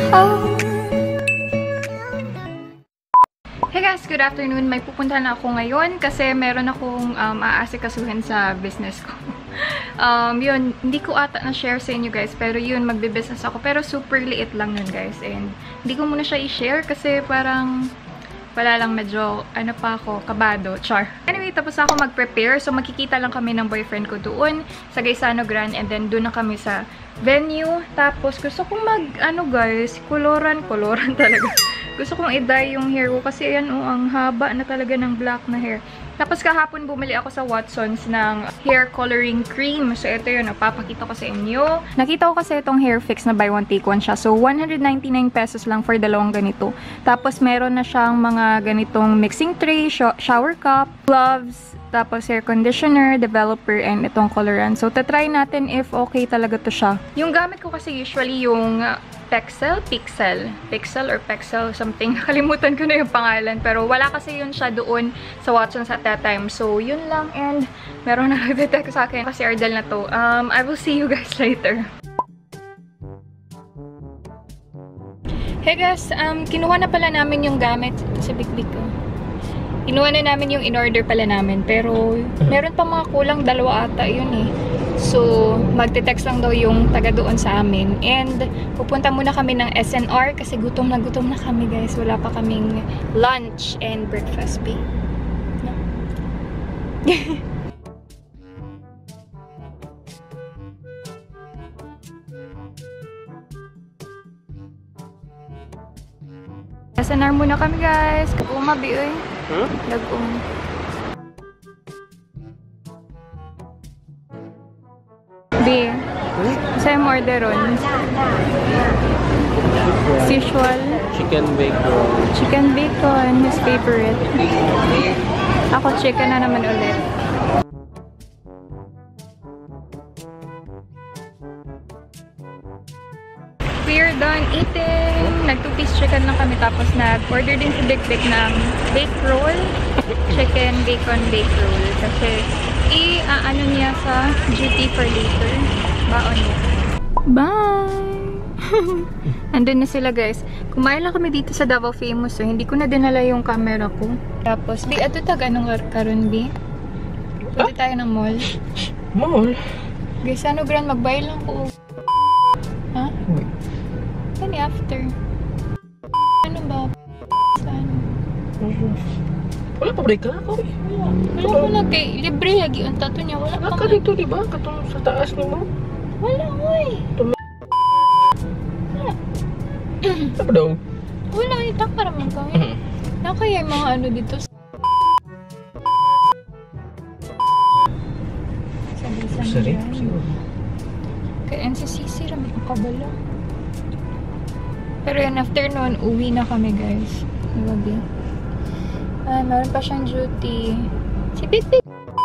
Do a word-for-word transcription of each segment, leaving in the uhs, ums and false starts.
home. Hey guys, good afternoon. May pupunta na ako ngayon kasi meron akong um, aasikasuhin sa business ko. um, yun, hindi ko ata na-share sa inyo guys, pero yun, magbe-business ako. Pero super liit lang yun guys. And hindi ko muna siya i-share kasi parang wala lang, medyo ano pa ako, kabado, char. Anyway, tapos ako mag-prepare. So magkikita lang kami ng boyfriend ko doon sa Gaisano Grand and then doon na kami sa venue. Tapos gusto kong mag, ano guys, koloran, koloran talaga. Gusto kong i-dye yung hair ko kasi ayan oh, ang haba na talaga ng black na hair. Tapos kahapon bumili ako sa Watsons ng hair coloring cream. So ito yun, napapakita ko sa inyo. Nakita ko kasi itong hair fix na buy one take one siya. So one hundred ninety-nine pesos lang for dalawang ganito. Tapos meron na siyang mga ganitong mixing tray, shower cup, gloves, tapos hair conditioner, developer, and itong coloran. So tatry natin if okay talaga to siya. Yung gamit ko kasi usually yung uh, Pexel, Pixel, Pixel or Pexel, something. Nakalimutan ko na yung pangalan. Pero wala kasi yun siya doon sa Watsons at that time. So, yun lang. And meron na nag-detect sa akin kasi Ardell na to. Um, I will see you guys later. Hey guys, um, kinuha na pala namin yung gamit sa Big-Big ko. Kinuha na namin yung in-order pala namin. Pero, meron pa mga kulang, dalawa ata yun eh. So, magte-text lang daw yung taga doon sa amin. And, pupunta muna kami ng S N R kasi gutom na gutom na kami guys. Wala pa kaming lunch and breakfast pay. No? S N R muna kami guys. Umabi oy. Huh? Nag-um. B. Sa'yo mo orderon? As usual. Chicken bacon. Chicken bacon, his favorite. Ako chicken na naman ulit. We're done eating. Nag two piece chicken lang kami tapos nag-order din si Big-Big ng bake roll. Chicken bacon bake roll. Kasi i-ano niya sa duty for later. Baon niya. Bye! Andun na sila guys. Kumain lang kami dito sa Davao Famous. So hindi ko na dinala yung camera ko. Tapos, di, ato tag anong karon bi? Pwede tayo ng mall. Mall? Guys, ano grand, magbayad lang ko. Ha? Kani after. Ano ba? Saan? Wala pa break ka na ako. Wala ko na kay libre lagi ang tato niya. Wala pa. Ka dito di ba? Katong sa taas ni mo. Wala oy. Apa daw? Wala itak para man kami. Na kaya mga ano dito. Sabi-sabi. Sarap siguro. Kay N C C C rami ang kabala. Pero yun, after noon, uwi na kami guys. Gabi. Ah, meron pa siyang duty. Si Big-Big.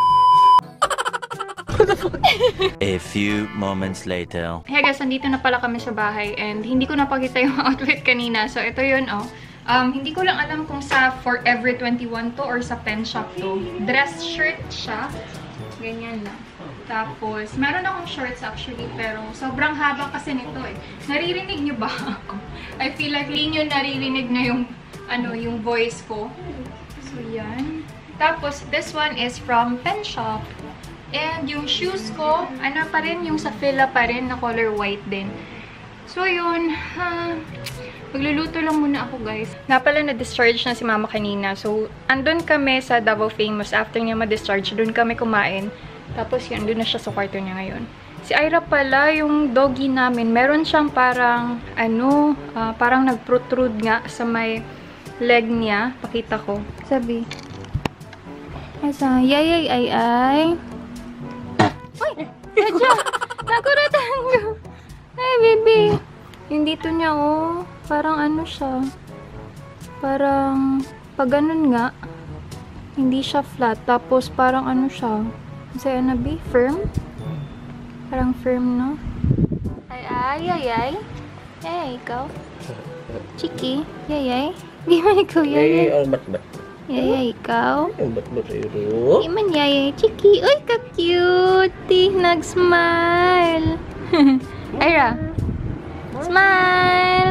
What the fuck? A few moments later. Hey guys, nandito na pala kami sa bahay and hindi ko napakita yung outfit kanina. So, ito yun, oh. Um, hindi ko lang alam kung sa Forever twenty-one to or sa Pen Shop to. Dress shirt siya. Ganyan lang. Tapos, meron akong shorts actually, pero sobrang haba kasi nito eh. Naririnig nyo ba ako? I feel like hindi nyo naririnig na yung, ano, yung voice ko. So, yan. Tapos, this one is from Pen Shop. And yung shoes ko, ano pa rin, yung sa Fila pa rin, na color white din. So, yun. Uh, magluluto lang muna ako, guys. Nga pala, na-discharge na si mama kanina. So, andun kami sa Davao Famous. After niya ma-discharge, dun kami kumain. Tapos, yun, dun na siya sa kwarto niya ngayon. Si Ira pala, yung doggy namin, meron siyang parang, ano, uh, parang nag-protrude nga sa may leg niya. Pakita ko. Sabi. Asa, yay, ay, ay, ay. Uy! Sadya! Nakuratan ko! Ay, baby! Yung dito niya, oh. Parang ano siya. Parang, pag ganun nga, hindi siya flat. Tapos, parang ano siya. Kasi ano, be? Firm? Parang firm, no? Ay, ay, ay, ay. Ay, ikaw. Chiki. Yay, ay. Di man ikaw, yay, ay. Ay, bat, bat. Yay, ay, ikaw. Ay, bat, bat sa'yo. Di man, yay, ay. Chiki. Uy, ka-cute. Nag-smile. Ira. Smile.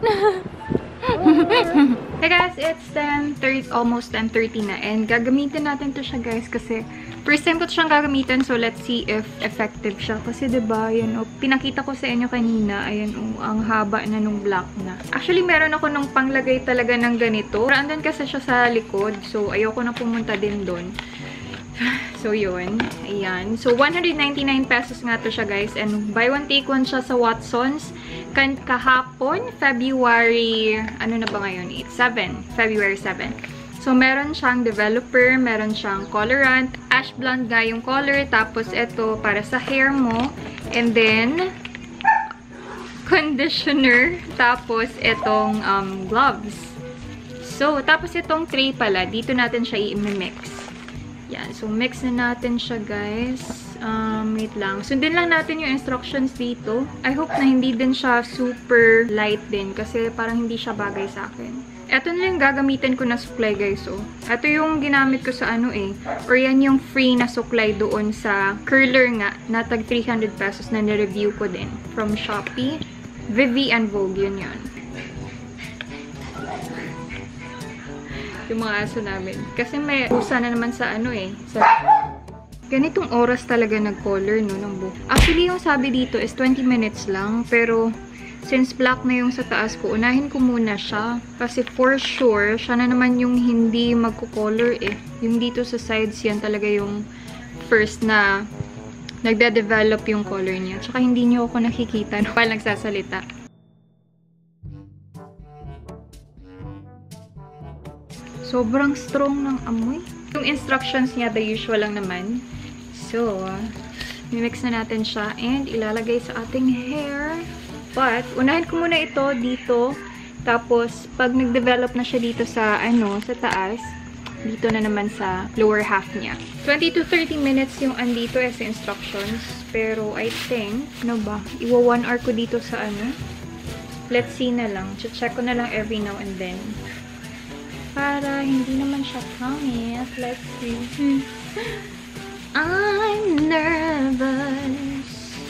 Hey guys, it's ten thirty, almost ten thirty na. And gagamitin natin to siya guys kasi first time ko to siyang gagamitin. So let's see if effective siya. Kasi diba, yan o, pinakita ko sa inyo kanina. Ayan o, ang haba na nung black na. Actually, meron ako nung panglagay talaga ng ganito. Pero andun kasi siya sa likod. So ayoko na pumunta din doon. So, yun. Ayan. So, one hundred ninety-nine pesos nga to siya, guys. And buy one, take one siya sa Watsons. Kan kahapon, February, ano na ba ngayon? eight, seven. February seven. So, meron siyang developer, meron siyang colorant. Ash blonde nga yung color. Tapos, ito para sa hair mo. And then, conditioner. Tapos, itong um, gloves. So, tapos itong tray pala. Dito natin siya i-mix. Yan. So, mix na natin siya, guys. Um, wait lang. Sundin lang natin yung instructions dito. I hope na hindi din siya super light din. Kasi parang hindi siya bagay sa akin. Ito na yung gagamitin ko na suklay, guys. Oh. Ito yung ginamit ko sa ano eh. Or yan yung free na suklay doon sa curler nga. Na tag three hundred pesos na nireview ko din. From Shopee. Vivi and Vogue. Yun yun. Yung mga aso namin. Kasi may usa na naman sa ano eh. Sa ganitong oras talaga nag-color, no, ng buhok. Actually, yung sabi dito is twenty minutes lang. Pero, since black na yung sa taas ko, unahin ko muna siya. Kasi for sure, siya na naman yung hindi magko-color eh. Yung dito sa sides, yan talaga yung first na nagde-develop yung color niya. Tsaka hindi niyo ako nakikita no, while nagsasalita. Sobrang strong ng amoy. Yung instructions niya, the usual lang naman. So, mimix na natin siya and ilalagay sa ating hair. But, unahin ko muna ito dito. Tapos, pag nag-develop na siya dito sa, ano, sa taas, dito na naman sa lower half niya. twenty to thirty minutes yung andito eh sa instructions. Pero, I think, ano ba, iwa one hour ko dito sa, ano. Let's see na lang. Check ko na lang every now and then. Para hindi naman siya pangit. Let's see. I'm nervous.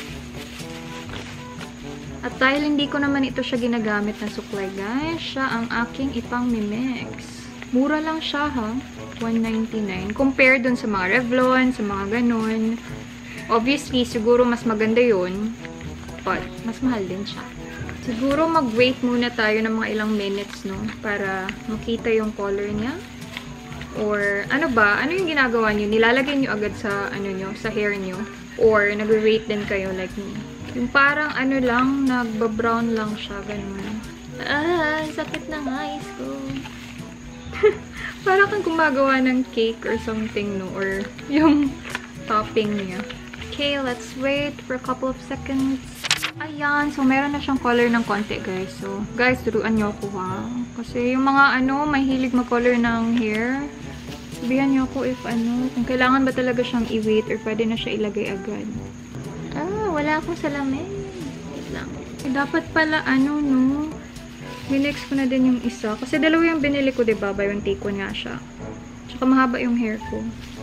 At dahil hindi ko naman ito siya ginagamit na suklay, guys, siya ang aking ipang mimix. Mura lang siya, ha? one ninety-nine. Compare dun sa mga Revlon, sa mga ganun. Obviously, siguro mas maganda yun. But, mas mahal din siya. Siguro mag-wait muna tayo ng mga ilang minutes, no? Para makita yung color niya. Or, ano ba? Ano yung ginagawa niyo? Nilalagay niyo agad sa, ano nyo, sa hair niyo? Or, nag-wait din kayo like me? Yung parang, ano lang, nagba-brown lang siya, ganun. Ah, sakit ng eyes ko. Parang kang gumagawa ng cake or something, no? Or, yung topping niya. Okay, let's wait for a couple of seconds. Ayan. So, meron na siyang color ng konti, guys. So, guys, turuan niyo ako, ha? Kasi yung mga, ano, may hilig mag-color ng hair. Sabihan niyo ako if, ano, kung kailangan ba talaga siyang i-wait or pwede na siya ilagay agad. Ah, wala akong salamin. Wait lang. Eh, dapat pala, ano, no? Minix ko na din yung isa. Kasi dalawa yung binili ko, diba? Buy one, take one nga siya. Tsaka mahaba yung hair ko.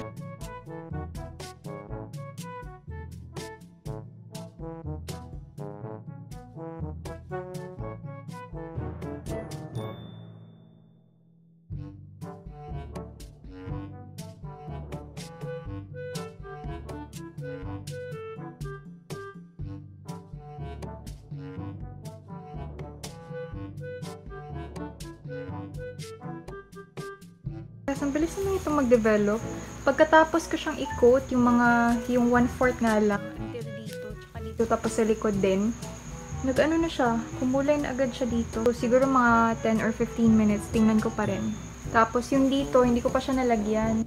Ang bilis naman ito mag-develop. Pagkatapos ko siyang i-coat, yung mga, yung one-fourth nga lang, until dito, tsaka dito, tapos sa likod din, nag-ano na siya, kumulay na agad siya dito. So, siguro mga ten or fifteen minutes, tingnan ko pa rin. Tapos yung dito, hindi ko pa siya nalagyan.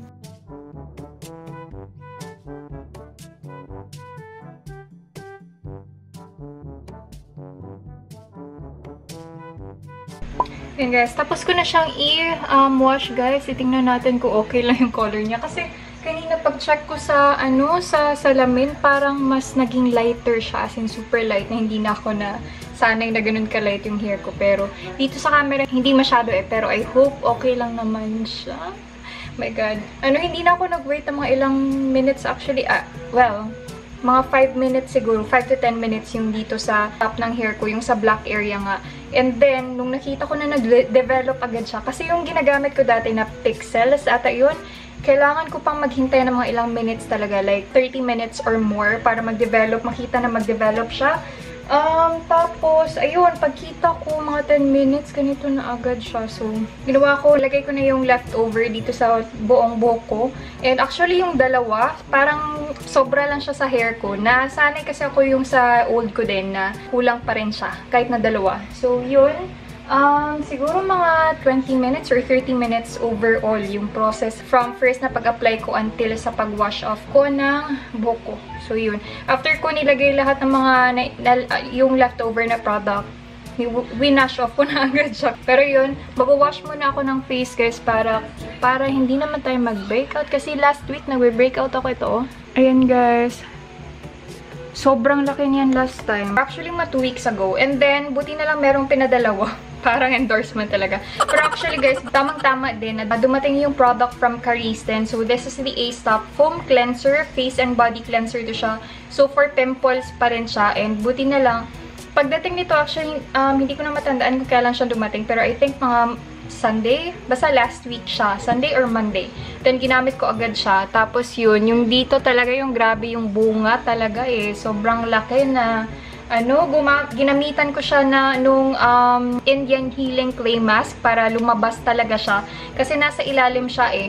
Yun guys, tapos ko na siyang i-wash um, guys. Itingnan natin kung okay lang yung color niya. Kasi kanina pag-check ko sa ano sa salamin, parang mas naging lighter siya. As in super light na hindi na ako na sanay na ganun ka-light yung hair ko. Pero dito sa camera, hindi masyado eh. Pero I hope okay lang naman siya. My God. Ano, hindi na ako nag-wait ng mga ilang minutes actually. Ah, well, mga five minutes siguro. five to ten minutes yung dito sa top ng hair ko. Yung sa black area nga. And then, nung nakita ko na nag-develop agad siya, kasi yung ginagamit ko dati na pixels, ata yun, kailangan ko pang maghintay ng mga ilang minutes talaga, like thirty minutes or more para mag-develop, makita na mag-develop siya. Um, tapos, ayun, pagkita ko, mga ten minutes, ganito na agad siya. So, ginawa ko, lagay ko na yung leftover dito sa buong buhok ko. And actually, yung dalawa, parang sobra lang siya sa hair ko. Nasanay kasi ako yung sa old ko din na kulang pa rin siya, kahit na dalawa. So, yun. Um, siguro mga twenty minutes or thirty minutes overall yung process from first na pag-apply ko until sa pag-wash off ko ng buhok ko. So, yun. After ko nilagay lahat ng mga na, na, yung leftover na product, winash off ko na agad siya. Pero yun, mag-wash muna ako ng face, guys, para, para hindi naman tayo mag-breakout. Kasi last week, nag-breakout ako ito. Ayan, guys. Sobrang laki niyan last time. Actually, mga two weeks ago. And then, buti na lang merong pinadalawa. Parang endorsement talaga. Pero actually, guys, tamang-tama din na dumating yung product from Caristen. So, this is the A-Stop Foam Cleanser. Face and Body Cleanser to siya. So, for pimples pa rin siya. And buti na lang, pagdating nito, actually, um, hindi ko na matandaan kung kailan siya dumating. Pero I think mga Sunday, basta last week siya. Sunday or Monday. Then, ginamit ko agad siya. Tapos yun, yung dito talaga yung grabe yung bunga talaga eh. Sobrang laki na, ano, ginamitan ko siya na nung um, Indian Healing Clay Mask para lumabas talaga siya. Kasi nasa ilalim siya eh.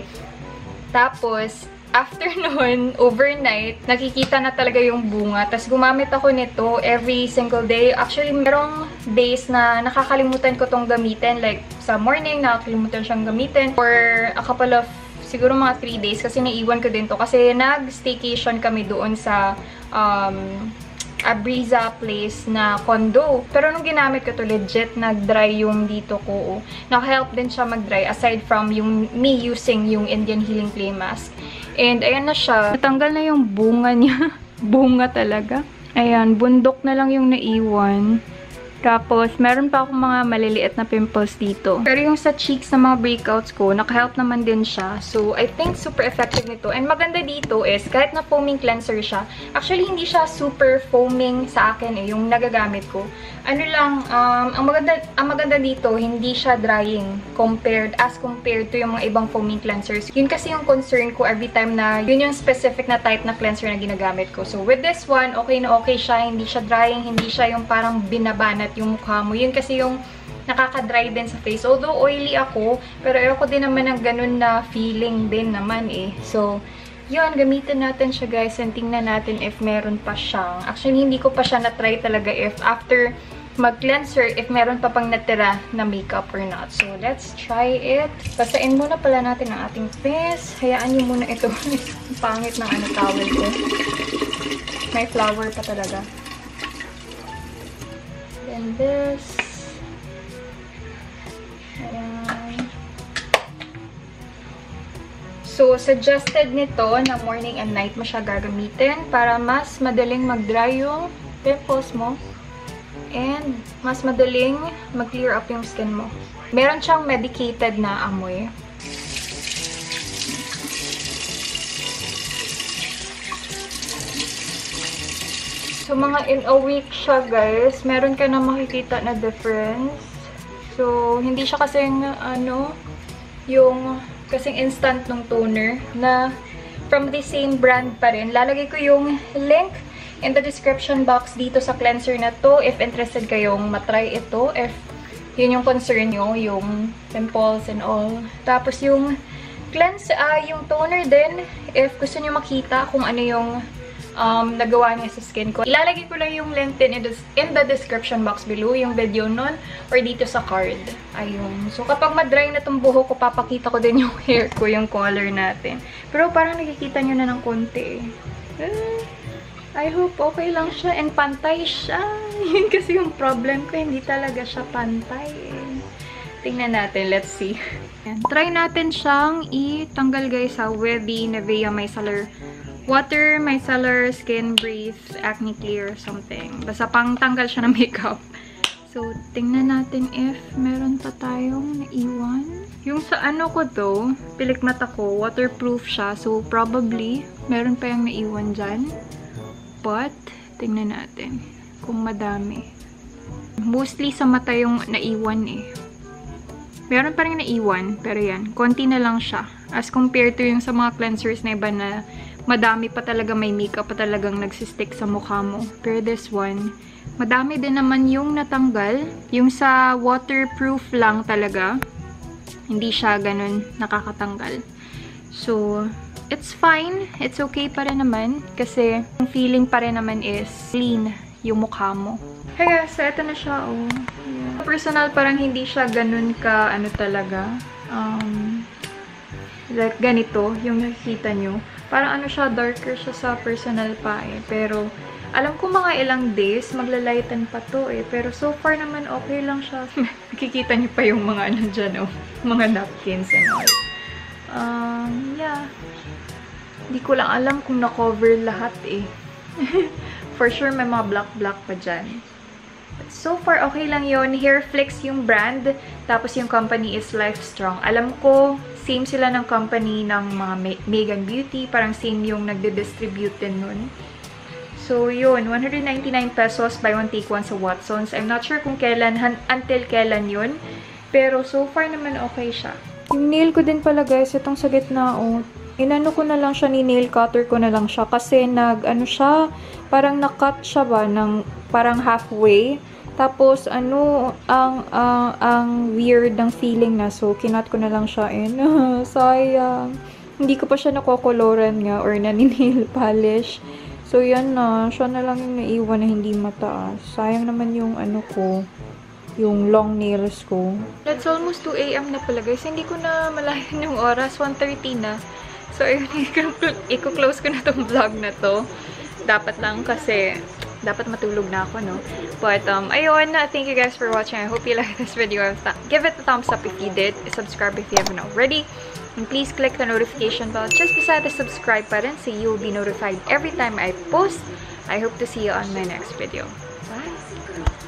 Tapos, after nun, overnight, nakikita na talaga yung bunga. Tapos, gumamit ako nito every single day. Actually, merong days na nakakalimutan ko tong gamitin. Like, sa morning, nakakalimutan siyang gamitin. For a couple of, siguro mga three days. Kasi naiwan ko din to. Kasi nag-staycation kami doon sa um, Abriza place na condo. Pero nung ginamit ko to, legit nag-dry yung dito ko. Naka-help din siya mag-dry aside from yung me using yung Indian Healing Clay Mask. And ayan na siya. Natanggal na yung bunga niya. Bunga talaga. Ayan, bundok na lang yung naiwan. Tapos, meron pa akong mga maliliit na pimples dito. Pero yung sa cheeks na mga breakouts ko, naka-help naman din siya. So, I think super effective nito. And maganda dito is, kahit na foaming cleanser siya, actually, hindi siya super foaming sa akin eh, yung nagagamit ko. Ano lang, um, ang maganda, ang maganda dito, hindi siya drying compared, as compared to yung mga ibang foaming cleansers. Yun kasi yung concern ko every time na yun yung specific na type na cleanser na ginagamit ko. So, with this one, okay na okay siya. Hindi siya drying, hindi siya yung parang binabanat yung mukha mo. Yun kasi yung nakaka-dry din sa face. Although oily ako, pero ayoko din naman ng ganun na feeling din naman eh. So, yun, gamitin natin siya guys and tingnan natin if meron pa siyang. Actually, hindi ko pa siya na-try talaga if after mag-cleanser, if meron pa pang natira na makeup or not. So, let's try it. Basain muna pala natin ang ating face. Hayaan nyo muna ito. Pangit ng ano towel ko. May flower pa talaga. And this. Ayan. So, suggested nito na morning and night mo siya gagamitin para mas madaling mag-dry yung pimples mo. And mas madaling mag-clear up yung skin mo. Meron siyang medicated na amoy. So, mga in a week siya, guys. Meron ka na makikita na difference. So, hindi siya kasing, ano, yung kasing instant nung toner na from the same brand pa rin. Lalagay ko yung link in the description box dito sa cleanser na to. If interested kayong matry ito, if yun yung concern nyo, yung pimples and all. Tapos yung cleanse, uh, yung toner din, if gusto nyo makita kung ano yung Um, nagawa niya sa skin ko. Ilalagay ko lang yung link din in the, in the description box below, yung video nun, or dito sa card. Ayun. So, kapag ma-dry na itong buhok ko, papakita ko din yung hair ko, yung color natin. Pero parang nakikita nyo na ng konti. Eh, I hope okay lang siya and pantay siya. Yun kasi yung problem ko, hindi talaga siya pantay. Eh. Tingnan natin. Let's see. Ayan. Try natin siyang itanggal guys ha, with the Nivea Micellar Water, Micellar Skin Breathe Acne Clear something. Basta pang tanggal siya ng makeup. So, tingnan natin if meron pa tayong naiwan. Yung sa ano ko to, pilikmat ako, waterproof siya. So, probably, meron pa yung naiwan dyan. But, tingnan natin kung madami. Mostly sa mata yung naiwan eh. Meron pa rin naiwan, pero yan, konti na lang siya. As compared to yung sa mga cleansers na iba na madami pa talaga, may makeup pa talagang nagsistick sa mukha mo. Pero this one, madami din naman yung natanggal. Yung sa waterproof lang talaga, hindi siya ganun nakakatanggal. So, it's fine. It's okay pa rin naman. Kasi, yung feeling pa rin naman is clean yung mukha mo. Hey guys, so ito na siya, oh. Yeah. Personal, parang hindi siya ganun ka, ano talaga. Um, like, ganito, yung nakikita nyo. Parang ano siya, darker siya sa personal pa eh. Pero, alam ko mga ilang days, maglalighten pa to eh. Pero so far naman, okay lang siya. Nakikita niyo pa yung mga ano dyan, oh. Mga napkins and all. Um, yeah. Hindi ko lang alam kung na-cover lahat eh. For sure, may mga black-black pa dyan. But so far, okay lang yun. Hairflix yung brand. Tapos yung company is Lifestrong. Alam ko, same sila ng company ng mga Megan Beauty. Parang same yung nagde-distribute din nun. So, yun. one hundred ninety-nine pesos, buy one take one sa Watsons. I'm not sure kung kailan, until kailan yun. Pero so far naman okay siya. Yung nail ko din pala guys, itong sa gitna, oh. Inano ko na lang siya, ni nail cutter ko na lang siya. Kasi nag, ano siya, parang na-cut siya ba, ng parang halfway. Tapos, ano, ang, uh, ang weird ng feeling na. So, kinat ko na lang siya in. Sayang. Hindi ko pa siya nakokoloran nga or nani-nail polish. So, yan na. Siya na lang yung naiwan na hindi mataas. Sayang naman yung ano ko, yung long nails ko. It's almost two A M na pala guys. Hindi ko na malayan yung oras. one thirty na. So, ayun, i-close ko na tong vlog na to. Dapat lang kasi, dapat matulog na ako, no? But, um, ayun, thank you guys for watching. I hope you liked this video. Give it a thumbs up if you did. Subscribe if you haven't already. And please click the notification bell just beside the subscribe button so you'll be notified every time I post. I hope to see you on my next video. Bye!